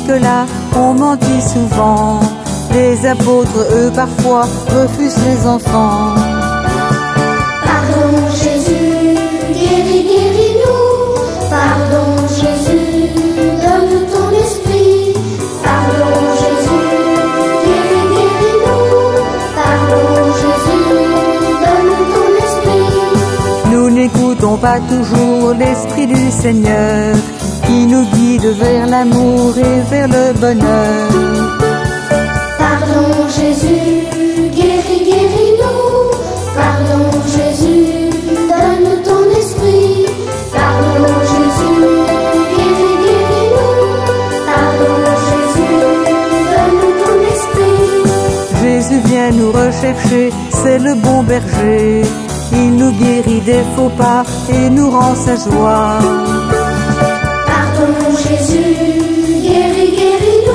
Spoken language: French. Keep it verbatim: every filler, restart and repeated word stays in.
jusque-là, on mentit souvent. Les apôtres, eux, parfois, refusent les enfants. Pardon Jésus, guéris, guéris-nous. Pardon Jésus, donne ton esprit. Pardon Jésus, guéris, guéris-nous. Pardon Jésus, donne ton esprit. Nous n'écoutons pas toujours l'Esprit du Seigneur, qui nous guide vers l'amour et vers le bonheur. Pardon Jésus, guéris, guéris-nous. Pardon Jésus, donne ton esprit. Pardon Jésus, guéris, guéris-nous. Pardon Jésus, donne ton esprit. Jésus vient nous rechercher, c'est le bon berger. Il nous guérit des faux pas et nous rend sa joie. Pardon Jésus, guéris, guéris-nous.